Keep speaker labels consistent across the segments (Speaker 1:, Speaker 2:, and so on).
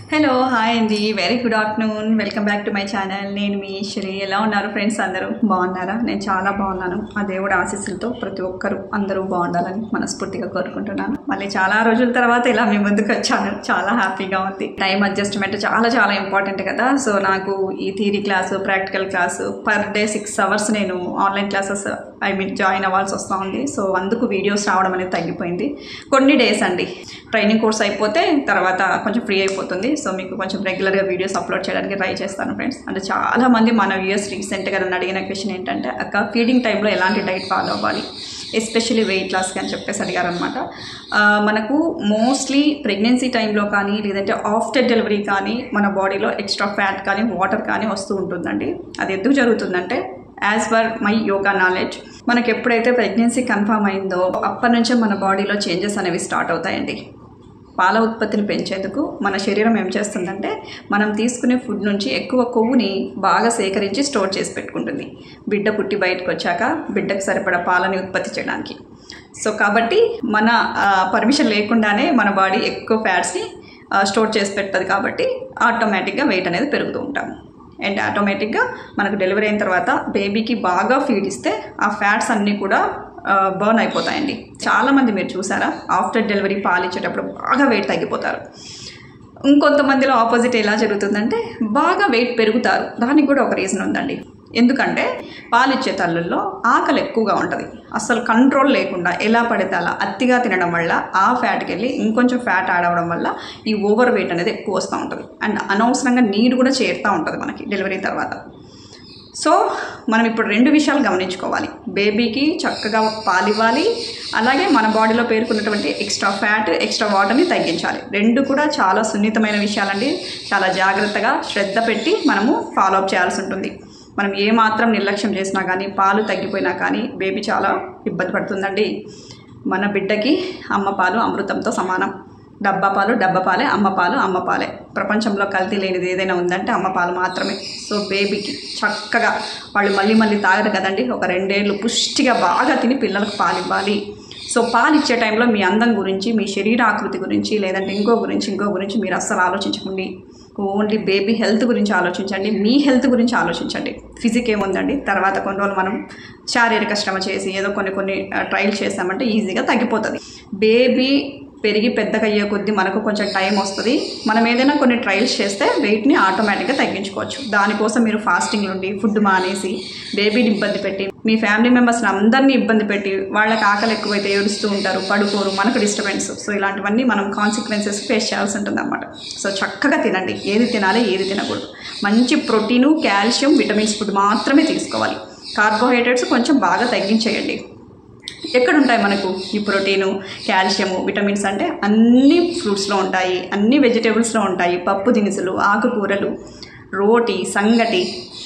Speaker 1: Hello hi అండి, very good afternoon. Welcome back to my channel. నేను మీ ఈశ్వరి. ఎలా ఉన్నారు ఫ్రెండ్స్? అందరూ బాగున్నారా? నేను చాలా బాగున్నాను. ఆ దేవుడు ఆశీస్సులతో ప్రతి ఒక్కరు అందరూ బాగుండాలని మనస్ఫూర్తిగా కోరుకుంటున్నాను. మళ్ళీ చాలా రోజుల తర్వాత ఇలా మీ ముందుకు వచ్చాను. చాలా హ్యాపీగా ఉంది. టైం అడ్జస్ట్మెంట్ చాలా చాలా ఇంపార్టెంట్ కదా. సో నాకు ఈ theory class, practical class per day 6 hours నేను ఆన్లైన్ క్లాసెస్ జాయిన్ అవ్వాల్సి వస్తూ ఉంది. సో అందుకు వీడియోస్ రావడం అనేది తగ్గిపోయింది. కొన్ని డేస్ అండి, ట్రైనింగ్ కోర్స్ అయిపోతే తర్వాత కొంచెం ఫ్రీ అయిపోతుంది. సో మీకు కొంచెం రెగ్యులర్గా వీడియోస్ అప్లోడ్ చేయడానికి ట్రై చేస్తాను ఫ్రెండ్స్. అంటే చాలామంది మన వ్యూయర్స్ రీసెంట్గా నన్ను అడిగిన క్వశ్చన్ ఏంటంటే, అక్క ఫీడింగ్ టైంలో ఎలాంటి డైట్ ఫాలో అవ్వాలి, ఎస్పెషల్లీ వెయిట్ లాస్కి అని చెప్పేసి అడిగారనమాట. మనకు మోస్ట్లీ ప్రెగ్నెన్సీ టైంలో కానీ లేదంటే ఆఫ్టర్ డెలివరీ కానీ మన బాడీలో ఎక్స్ట్రా ఫ్యాట్ కానీ వాటర్ కానీ వస్తూ ఉంటుందండి. అది ఎందుకు జరుగుతుందంటే, as per my yoga knowledge, మనకి ఎప్పుడైతే ప్రెగ్నెన్సీ కన్ఫర్మ్ అయిందో అప్పటి నుంచే మన బాడీలో చేంజెస్ అనేవి స్టార్ట్ అవుతాయండి. పాల ఉత్పత్తిని పెంచేందుకు మన శరీరం ఏం చేస్తుందంటే, మనం తీసుకునే ఫుడ్ నుంచి ఎక్కువ కొవ్వుని బాగా సేకరించి స్టోర్ చేసి పెట్టుకుంటుంది, బిడ్డ పుట్టి బయటకు వచ్చాక బిడ్డకు సరిపడా పాలని ఉత్పత్తి చేయడానికి. సో కాబట్టి మన పర్మిషన్ లేకుండానే మన బాడీ ఎక్కువ ఫ్యాట్స్ని స్టోర్ చేసి పెడుతుంది. కాబట్టి ఆటోమేటిక్గా వెయిట్ అనేది పెరుగుతూ ఉంటాము. అండ్ ఆటోమేటిక్గా మనకు డెలివరీ అయిన తర్వాత బేబీకి బాగా ఫీడ్ ఇస్తే ఆ ఫ్యాట్స్ అన్నీ కూడా బర్న్ అయిపోతాయండి. చాలామంది మీరు చూసారా, ఆఫ్టర్ డెలివరీ పాలు ఇచ్చేటప్పుడు బాగా వెయిట్ తగ్గిపోతారు. ఇంకొంతమందిలో ఆపోజిట్ ఎలా జరుగుతుందంటే, బాగా వెయిట్ పెరుగుతారు. దానికి కూడా ఒక రీజన్ ఉందండి. ఎందుకంటే పాలు ఇచ్చే తల్లుల్లో ఆకలి ఎక్కువగా ఉంటుంది. అసలు కంట్రోల్ లేకుండా ఎలా పడితే అలా అతిగా తినడం వల్ల ఆ ఫ్యాట్కి వెళ్ళి ఇంకొంచెం ఫ్యాట్ యాడ్ అవ్వడం వల్ల ఈ ఓవర్ వెయిట్ అనేది ఎక్కువ వస్తూ ఉంటుంది. అండ్ అనవసరంగా నీరు కూడా చేరుతూ ఉంటుంది మనకి డెలివరీ తర్వాత. సో మనం ఇప్పుడు 2 విషయాలు గమనించుకోవాలి. బేబీకి చక్కగా పాలు ఇవ్వాలి, అలాగే మన బాడీలో పేరుకున్నటువంటి ఎక్స్ట్రా ఫ్యాట్, ఎక్స్ట్రా వాటర్ని తగ్గించాలి. 2 కూడా చాలా సున్నితమైన విషయాలండి. చాలా జాగ్రత్తగా శ్రద్ధ పెట్టి మనము ఫాలో అప్ చేయాల్సి ఉంటుంది. మనం ఏమాత్రం నిర్లక్ష్యం చేసినా కానీ, పాలు తగ్గిపోయినా కానీ బేబీ చాలా ఇబ్బంది పడుతుందండి. మన బిడ్డకి అమ్మ పాలు అమృతంతో సమానం. డబ్బా పాలు డబ్బా పాలే, అమ్మ పాలు అమ్మ పాలే. ప్రపంచంలో కల్తీ లేనిది ఏదైనా ఉందంటే అమ్మ పాలు మాత్రమే. సో బేబీకి చక్కగా వాళ్ళు మళ్ళీ తాగరు కదండి. ఒక 2 ఏళ్ళు పుష్టిగా బాగా తిని పిల్లలకు పాలు ఇవ్వాలి. సో పాలు ఇచ్చే టైంలో మీ అందం గురించి, మీ శరీర ఆకృతి గురించి, లేదంటే ఇంకో గురించి మీరు అస్సలు ఆలోచించకండి. ఓన్లీ బేబీ హెల్త్ గురించి ఆలోచించండి, మీ హెల్త్ గురించి ఆలోచించండి. ఫిజిక్ ఏముందండి, తర్వాత కొన్ని రోజులు మనం శారీరక శ్రమ చేసి ఏదో కొన్ని ట్రయల్స్ చేసామంటే ఈజీగా తగ్గిపోతుంది. బేబీ పెరిగి పెద్దగా అయ్యే కొద్దీ మనకు కొంచెం టైం వస్తుంది. మనం ఏదైనా కొన్ని ట్రయల్స్ చేస్తే వెయిట్ని ఆటోమేటిక్గా తగ్గించుకోవచ్చు. దానికోసం మీరు ఫాస్టింగ్ నుండి ఫుడ్ మానేసి బేబీని ఇబ్బంది పెట్టి, మీ ఫ్యామిలీ మెంబర్స్ని అందరినీ ఇబ్బంది పెట్టి, వాళ్ళకి ఆకలి ఎక్కువైతే ఏడుస్తూ ఉంటారు, పడుకోరు, మనకు డిస్టర్బెన్స్. సో ఇలాంటివన్నీ మనం కాన్సిక్వెన్సెస్ ఫేస్ చేయాల్సి ఉంటుంది అన్నమాట. సో చక్కగా తినండి. ఏది తినాలి, ఏది తినకూడదు. మంచి ప్రోటీను, కాల్షియం, విటమిన్స్ ఫుడ్ మాత్రమే తీసుకోవాలి. కార్బోహైడ్రేట్స్ కొంచెం బాగా తగ్గించేయండి. ఎక్కడుంటాయి మనకు ఈ ప్రోటీను, కాల్షియము, విటమిన్స్ అంటే అన్ని ఫ్రూట్స్లో ఉంటాయి, అన్ని వెజిటేబుల్స్లో ఉంటాయి. పప్పు దినుసులు, ఆకుకూరలు, రోటి, సంగటి,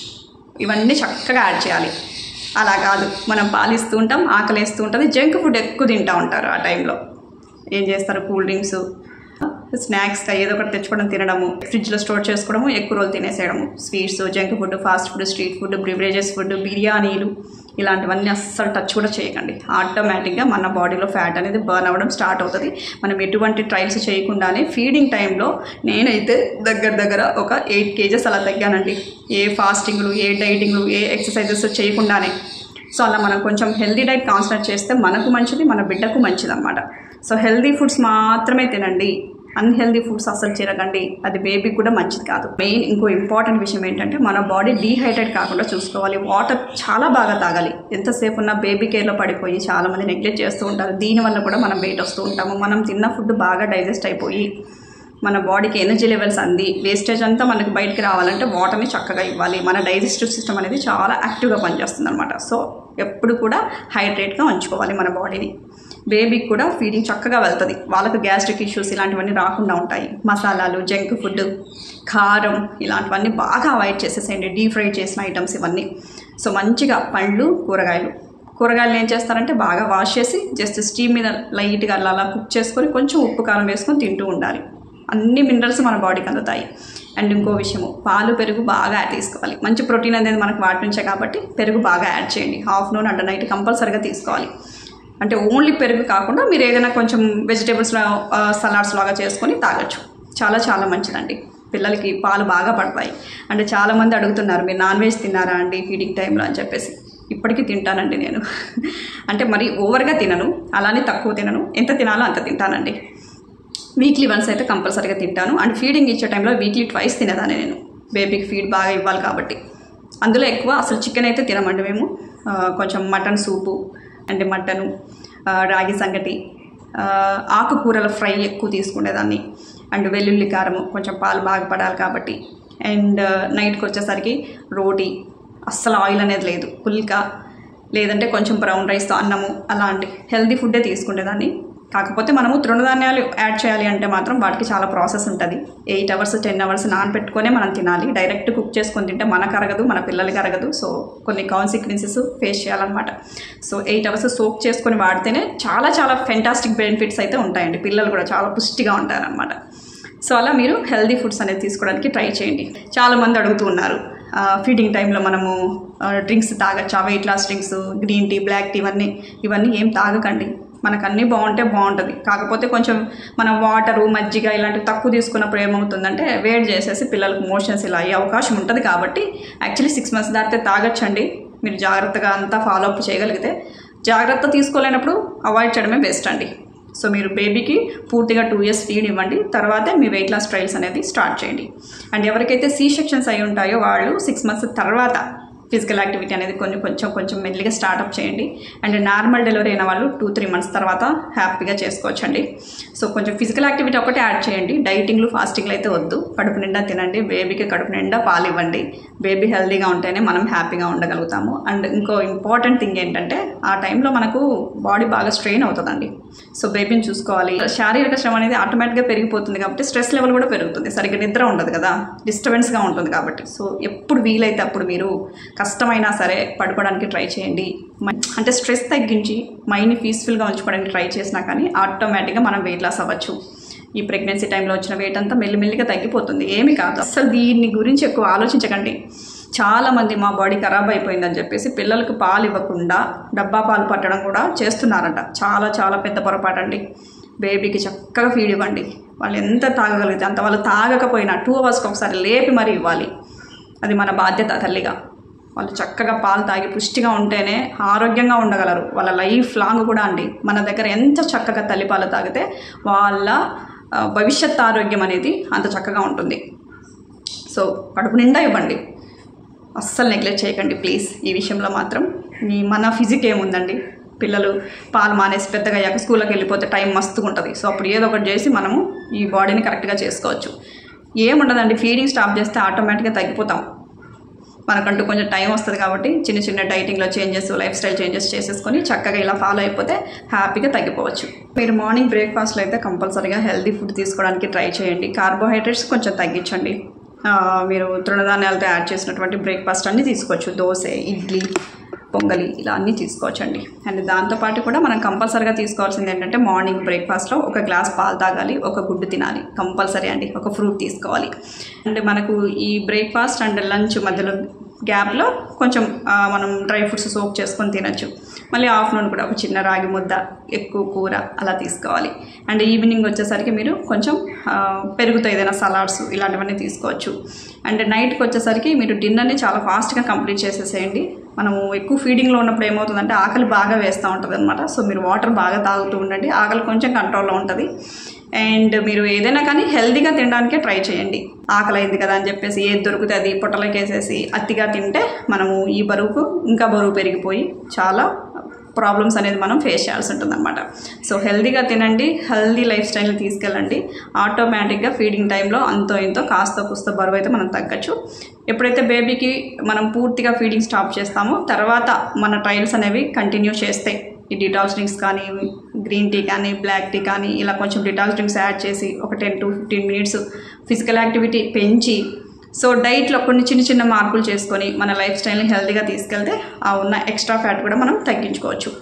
Speaker 1: ఇవన్నీ చక్కగా యాడ్ చేయాలి. అలా కాదు, మనం పాలిస్తూ ఉంటాం, ఆకలిస్తూ ఉంటుంది, జంక్ ఫుడ్ ఎక్కువ తింటూ ఉంటారు. ఆ టైంలో ఏం చేస్తారు, కూల్ డ్రింక్స్, స్నాక్స్గా ఏదో ఒకటి తెచ్చుకోవడం, తినడము, ఫ్రిడ్జ్లో స్టోర్ చేసుకోవడము, ఎక్కువ రోజులు తినేసేయడము. Sweets, junk food, fast food, street food, beverages food, బిర్యానీలు, ఇలాంటివన్నీ అస్సలు టచ్ కూడా చేయకండి. ఆటోమేటిక్గా మన బాడీలో ఫ్యాట్ అనేది బర్న్ అవ్వడం స్టార్ట్ అవుతుంది. మనం ఎటువంటి ట్రయల్స్ చేయకుండానే ఫీడింగ్ టైంలో నేనైతే దగ్గర ఒక 8 kgs అలా తగ్గానండి. ఏ ఫాస్టింగ్లు, ఏ డైటింగ్లు, ఏ ఎక్సర్సైజెస్ చేయకుండానే. సో అలా మనం కొంచెం హెల్దీ డైట్ కాన్సన్ట్రేట్ చేస్తే మనకు మంచిది, మన బిడ్డకు మంచిది అన్నమాట. సో హెల్దీ ఫుడ్స్ మాత్రమే తినండి, అన్హెల్దీ ఫుడ్స్ అస్సలు తినకండి. అది బేబీకి కూడా మంచిది కాదు. మెయిన్ ఇంకో ఇంపార్టెంట్ విషయం ఏంటంటే, మన బాడీ డీహైడ్రేట్ కాకుండా చూసుకోవాలి. వాటర్ చాలా బాగా తాగాలి. ఎంతసేపు ఉన్న బేబీ కేర్లో పడిపోయి చాలామంది నెగ్లెక్ట్ చేస్తూ ఉంటారు. దీనివల్ల కూడా మనం వెయిట్ వస్తూ ఉంటాము. మనం తిన్న ఫుడ్ బాగా డైజెస్ట్ అయిపోయి మన బాడీకి ఎనర్జీ లెవెల్స్ అంది, వేస్టేజ్ అంతా మనకి బయటికి రావాలంటే వాటర్ని చక్కగా ఇవ్వాలి. మన డైజెస్టివ్ సిస్టమ్ అనేది చాలా యాక్టివ్గా పనిచేస్తుంది అనమాట. సో ఎప్పుడు కూడా హైడ్రేట్గా ఉంచుకోవాలి మన బాడీని. బేబీకి కూడా ఫీడింగ్ చక్కగా వెళ్తుంది. వాళ్ళకు గ్యాస్ట్రిక్ ఇష్యూస్ ఇలాంటివన్నీ రాకుండా ఉంటాయి. మసాలాలు, జంక్ ఫుడ్, కారం ఇలాంటివన్నీ బాగా అవాయిడ్ చేసేసేయండి. డీప్ ఫ్రై చేసిన ఐటమ్స్ ఇవన్నీ. సో మంచిగా పండ్లు, కూరగాయలు ఏం చేస్తారంటే బాగా వాష్ చేసి జస్ట్ స్టీమ్ మీద లైట్గా అలా కుక్ చేసుకొని కొంచెం ఉప్పు కారం వేసుకొని తింటూ ఉండాలి. అన్ని మినరల్స్ మన బాడీకి అందుతాయి. అండ్ ఇంకో విషయము, పాలు, పెరుగు బాగా యాడ్ తీసుకోవాలి. మంచి ప్రోటీన్ అనేది మనకు వాటి నుంచే కాబట్టి పెరుగు బాగా యాడ్ చేయండి. ఆఫ్టర్నూన్ అండ్ నైట్ కంపల్సరీగా తీసుకోవాలి. అంటే ఓన్లీ పెరుగు కాకుండా మీరు ఏదైనా కొంచెం వెజిటేబుల్స్లో సలాడ్స్ లాగా చేసుకొని తాగొచ్చు. చాలా చాలా మంచిదండి. పిల్లలకి పాలు బాగా పడతాయి. అంటే చాలామంది అడుగుతున్నారు, మీరు నాన్ వెజ్ తిన్నారా అండి ఫీడింగ్ టైంలో అని చెప్పేసి. ఇప్పటికీ తింటానండి నేను. అంటే మరి ఓవర్గా తినను, అలానే తక్కువ తినను, ఎంత తినాలో అంత తింటానండి. వీక్లీ వన్స్ అయితే కంపల్సరీగా తింటాను. అండ్ ఫీడింగ్ ఇచ్చే టైంలో వీక్లీ ట్వైస్ తినేదాన్ని నేను. బేబీకి ఫీడ్ బాగా ఇవ్వాలి కాబట్టి. అందులో ఎక్కువ అసలు చికెన్ అయితే తినమండి మేము. కొంచెం మటన్ సూపు అంటే మటను, రాగి సంగటి, ఆకుకూరల ఫ్రై ఎక్కువ తీసుకునేదాన్ని. అండ్ వెల్లుల్లి కారము, కొంచెం పాలు బాగా పడాలి కాబట్టి. అండ్ నైట్కి వచ్చేసరికి రోటీ, అస్సలు ఆయిల్ అనేది లేదు, పుల్కా లేదంటే కొంచెం బ్రౌన్ రైస్తో అన్నము, అలాంటి హెల్దీ ఫుడ్డే తీసుకునేదాన్ని. కాకపోతే మనము తృణధాన్యాలు యాడ్ చేయాలి అంటే మాత్రం వాటికి చాలా ప్రాసెస్ ఉంటుంది. 8 hours 10 hours నానబెట్టుకునే మనం తినాలి. డైరెక్ట్ కుక్ చేసుకొని తింటే మనకు అరగదు, మన పిల్లలకి అరగదు. సో కొన్ని కాన్సిక్వెన్సెస్ ఫేస్ చేయాలన్నమాట. సో 8 hours సోక్ చేసుకొని వాడితేనే చాలా చాలా ఫెంటాస్టిక్ బెనిఫిట్స్ అయితే ఉంటాయండి. పిల్లలు కూడా చాలా పుష్టిగా ఉంటారనమాట. సో అలా మీరు హెల్దీ ఫుడ్స్ అనేది తీసుకోవడానికి ట్రై చేయండి. చాలామంది అడుగుతూ ఉన్నారు, ఫీడింగ్ టైంలో మనము డ్రింక్స్ తాగచ్చా, weight loss drinks, green tea, black tea, ఇవన్నీ ఏం తాగకండి. మనకు అన్నీ బాగుంటే బాగుంటుంది. కాకపోతే కొంచెం మనం వాటరు, మజ్జిగ ఇలాంటివి తక్కువ తీసుకున్నప్పుడు ఏమవుతుందంటే వేడి చేసేసి పిల్లలకు మోషన్స్ ఇలా అయ్యే అవకాశం ఉంటుంది. కాబట్టి యాక్చువల్లీ 6 months దాటితే తాగొచ్చండి. మీరు జాగ్రత్తగా అంతా ఫాలో అప్ చేయగలిగితే. జాగ్రత్త తీసుకోలేనప్పుడు అవాయిడ్ చేయడమే బెస్ట్ అండి. సో మీరు బేబీకి పూర్తిగా 2 years ఫీడ్ ఇవ్వండి. తర్వాతే మీ వెయిట్ లాస్ ట్రయల్స్ అనేది స్టార్ట్ చేయండి. అండ్ ఎవరికైతే C sections అయి ఉంటాయో వాళ్ళు 6 months తర్వాత ఫిజికల్ యాక్టివిటీ అనేది కొంచెం మెల్లిగా స్టార్ట్అప్ చేయండి. అండ్ నార్మల్ డెలివరీ అయిన వాళ్ళు 2-3 months తర్వాత హ్యాపీగా చేసుకోవచ్చండి. సో కొంచెం ఫిజికల్ యాక్టివిటీ ఒకటే యాడ్ చేయండి. డైటింగ్లు, ఫాస్టింగ్లు అయితే వద్దు. కడుపు నిండా తినండి. బేబీకి కడుపు నిండా పాలు ఇవ్వండి. బేబీ హెల్తీగా ఉంటేనే మనం హ్యాపీగా ఉండగలుగుతాము. అండ్ ఇంకో ఇంపార్టెంట్ థింగ్ ఏంటంటే ఆ టైంలో మనకు బాడీ బాగా స్ట్రెయిన్ అవుతుందండి. సో బేబీని చూసుకోవాలి. శారీరక శ్రమ అనేది ఆటోమేటిక్గా పెరిగిపోతుంది కాబట్టి స్ట్రెస్ లెవెల్ కూడా పెరుగుతుంది. సరిగ్గా నిద్ర ఉండదు కదా, డిస్టర్బెన్స్గా ఉంటుంది కాబట్టి. సో ఎప్పుడు వీలైతే అప్పుడు మీరు కష్టమైనా సరే పడుకోవడానికి ట్రై చేయండి. అంటే స్ట్రెస్ తగ్గించి మైండ్ని పీస్ఫుల్గా ఉంచుకోవడానికి ట్రై చేసినా కానీ ఆటోమేటిక్గా మనం వెయిట్ లాస్ అవ్వచ్చు. ఈ ప్రెగ్నెన్సీ టైంలో వచ్చిన వెయిట్ అంతా మెల్లిమెల్లిగా తగ్గిపోతుంది. ఏమి కాదు. అసలు దీన్ని గురించి ఎక్కువ ఆలోచించకండి. చాలామంది మా బాడీ ఖరాబ్ అయిపోయిందని చెప్పేసి పిల్లలకు పాలు ఇవ్వకుండా డబ్బా పాలు పట్టడం కూడా చేస్తున్నారంట. చాలా చాలా పెద్ద పొరపాటు అండి. బేబీకి చక్కగా ఫీడ్ ఇవ్వండి. వాళ్ళు ఎంత తాగగలిగితే అంత. వాళ్ళు తాగకపోయినా 2 hours ఒకసారి లేపి మరీ ఇవ్వాలి. అది మన బాధ్యత తల్లిగా. వాళ్ళు చక్కగా పాలు తాగి పుష్టిగా ఉంటేనే ఆరోగ్యంగా ఉండగలరు. వాళ్ళ లైఫ్ లాంగ్ కూడా అండి. మన దగ్గర ఎంత చక్కగా తల్లిపాలు తాగితే వాళ్ళ భవిష్యత్ ఆరోగ్యం అనేది అంత చక్కగా ఉంటుంది. సో కడుపు నిండా ఇవ్వండి. అస్సలు నెగ్లెక్ట్ చేయకండి ప్లీజ్. ఈ విషయంలో మాత్రం మన ఫిజిక్ ఏముందండి. పిల్లలు పాలు మానేసి పెద్దగా అయ్యాక స్కూల్కి వెళ్ళిపోతే టైం మస్తుగా ఉంటుంది. సో అప్పుడు ఏదో ఒకటి చేసి మనము ఈ బాడీని కరెక్ట్గా చేసుకోవచ్చు. ఏముండదండి, ఫీడింగ్ స్టాప్ చేస్తే ఆటోమేటిక్గా తగ్గిపోతాం. మనకంటూ కొంచెం టైం వస్తుంది కాబట్టి చిన్న చిన్న డైటింగ్లో చేంజెస్, లైఫ్ స్టైల్ చేంజెస్ చేసేసుకొని చక్కగా ఇలా ఫాలో అయిపోతే హ్యాపీగా తగ్గిపోవచ్చు. మీరు మార్నింగ్ బ్రేక్ఫాస్ట్లో అయితే కంపల్సరీగా హెల్దీ ఫుడ్ తీసుకోవడానికి ట్రై చేయండి. కార్బోహైడ్రేట్స్ కొంచెం తగ్గించండి. మీరు తృణధాన్యాలతో యాడ్ చేసినటువంటి బ్రేక్ఫాస్ట్ అన్నీ తీసుకోవచ్చు. దోశ, ఇడ్లీ, పొంగలి ఇలా అన్నీ తీసుకోవచ్చండి. అండ్ దాంతోపాటు కూడా మనం కంపల్సరీగా తీసుకోవాల్సింది ఏంటంటే మార్నింగ్ బ్రేక్ఫాస్ట్లో 1 glass పాలు తాగాలి, 1 గుడ్డు తినాలి కంపల్సరీ అండి, 1 fruit తీసుకోవాలి. అండ్ మనకు ఈ బ్రేక్ఫాస్ట్ అండ్ లంచ్ మధ్యలో గ్యాప్లో కొంచెం మనం డ్రై ఫ్రూట్స్ సోక్ చేసుకొని తినచ్చు. మళ్ళీ ఆఫ్టర్నూన్ కూడా ఒక చిన్న రాగి ముద్ద, ఎక్కువ కూర అలా తీసుకోవాలి. అండ్ ఈవినింగ్ వచ్చేసరికి మీరు కొంచెం పెరుగుతో ఏదైనా సలాడ్స్ ఇలాంటివన్నీ తీసుకోవచ్చు. అండ్ నైట్కి వచ్చేసరికి మీరు డిన్నర్ని చాలా ఫాస్ట్గా కంప్లీట్ చేసేసేయండి. మనము ఎక్కువ ఫీడింగ్లో ఉన్నప్పుడు ఏమవుతుందంటే ఆకలి బాగా వేస్తూ ఉంటుంది అనమాట. సో మీరు వాటర్ బాగా తాగుతూ ఉండండి. ఆకలి కొంచెం కంట్రోల్లో ఉంటుంది. అండ్ మీరు ఏదైనా కానీ హెల్తీగా తినడానికే ట్రై చేయండి. ఆకలి అయింది కదా అని చెప్పేసి ఏది దొరికితే అది పొట్టలోకి వేసేసి అతిగా తింటే మనము ఈ బరువుకు ఇంకా బరువు పెరిగిపోయి చాలా ప్రాబ్లమ్స్ అనేది మనం ఫేస్ చేయాల్సి ఉంటుంది అనమాట. సో హెల్తీగా తినండి, హెల్దీ లైఫ్ స్టైల్ని తీసుకెళ్ళండి. ఆటోమేటిక్గా ఫీడింగ్ టైంలో అంతో ఇంతో కాస్త కూస్త బరువు అయితే మనం తగ్గచ్చు. ఎప్పుడైతే బేబీకి మనం పూర్తిగా ఫీడింగ్ స్టాప్ చేస్తామో తర్వాత మన ట్రయల్స్ అనేవి కంటిన్యూ చేస్తాయి. ఈ డిటాక్స్ డ్రింక్స్ కానీ, గ్రీన్ టీ కానీ, బ్లాక్ టీ కానీ ఇలా కొంచెం డిటాక్స్ డ్రింక్స్ యాడ్ చేసి ఒక 10 to 15 minutes ఫిజికల్ యాక్టివిటీ పెంచి, సో డైట్లో కొన్ని చిన్న చిన్న మార్పులు చేసుకొని మన లైఫ్ స్టైల్ని హెల్తీగా తీసుకెళ్తే ఆ ఉన్న ఎక్స్ట్రా ఫ్యాట్ కూడా మనం తగ్గించుకోవచ్చు.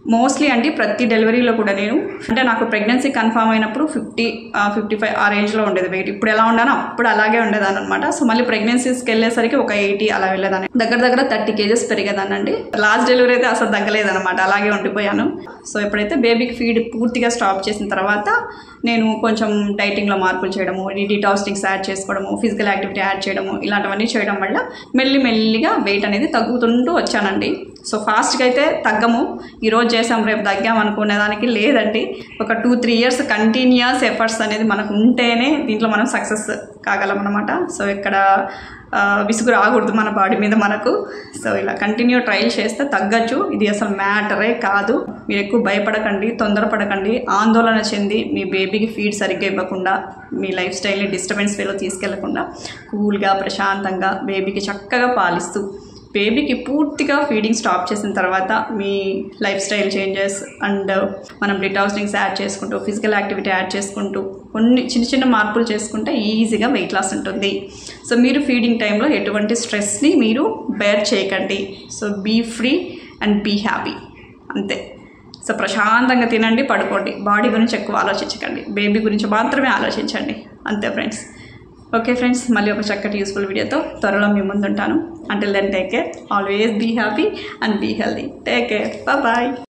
Speaker 1: మోస్ట్లీ అంటే ప్రతి డెలివరీలో కూడా నేను అంటే నాకు ప్రెగ్నెన్సీ కన్ఫర్మ్ అయినప్పుడు 55 ఆ రేంజ్లో ఉండేది వెయిట్. ఇప్పుడు ఎలా ఉన్నానో అప్పుడు అలాగే ఉండేదాన్ని అనమాట. సో మళ్ళీ ప్రెగ్నెన్సీస్కి వెళ్ళేసరికి ఒక 80 అలా వెళ్ళేదాన్ని. దగ్గర 30 kgs పెరిగేదానండి. లాస్ట్ డెలివరీ అయితే అసలు తగ్గలేదనమాట, అలాగే ఉండిపోయాను. సో ఎప్పుడైతే బేబీకి ఫీడ్ పూర్తిగా స్టాప్ చేసిన తర్వాత నేను కొంచెం డైటింగ్లో మార్పులు చేయడము, డిటాక్సింగ్స్ యాడ్ చేసుకోవడము, ఫిజికల్ యాక్టివిటీ యాడ్ చేయడము, ఇలాంటివన్నీ చేయడం వల్ల మెల్లిగా వెయిట్ అనేది తగ్గుతుంటూ వచ్చానండి. సో ఫాస్ట్గా అయితే తగ్గము, ఈరోజు చేసాం రేపు తగ్గాం అనుకునే దానికి లేదండి. ఒక 2-3 years కంటిన్యూస్ ఎఫర్ట్స్ అనేది మనకు ఉంటేనే దీంట్లో మనం సక్సెస్ కాగలం అనమాట. సో ఇక్కడ విసుగు రాకూడదు మన బాడీ మీద మనకు. సో ఇలా కంటిన్యూ ట్రయల్ చేస్తే తగ్గచ్చు. ఇది అసలు మ్యాటరే కాదు. మీరు ఎక్కువ భయపడకండి, తొందరపడకండి, ఆందోళన చెంది మీ బేబీకి ఫీడ్ సరిగ్గా ఇవ్వకుండా, మీ లైఫ్ స్టైల్ని డిస్టర్బెన్స్ వేలో తీసుకెళ్లకుండా కూల్గా ప్రశాంతంగా బేబీకి చక్కగా పాలిస్తూ బేబీకి పూర్తిగా ఫీడింగ్ స్టాప్ చేసిన తర్వాత మీ లైఫ్ స్టైల్ చేంజెస్ అండ్ మనం డిటాక్సింగ్స్ యాడ్ చేసుకుంటూ ఫిజికల్ యాక్టివిటీ యాడ్ చేసుకుంటూ కొన్ని చిన్న మార్పులు చేసుకుంటే ఈజీగా వెయిట్ లాస్ ఉంటుంది. సో మీరు ఫీడింగ్ టైంలో ఎటువంటి స్ట్రెస్ని మీరు బేర్ చేయకండి. So be free and be happy, అంతే. సో ప్రశాంతంగా తినండి, పడుకోండి, బాడీ గురించి ఎక్కువ ఆలోచించకండి, బేబీ గురించి మాత్రమే ఆలోచించండి, అంతే ఫ్రెండ్స్. ఓకే ఫ్రెండ్స్, మళ్ళీ ఒక చక్కటి యూస్ఫుల్ వీడియోతో త్వరలో మీ ముందు ఉంటాను. Until then, take care. Always be happy and be healthy. Take care. Bye-bye.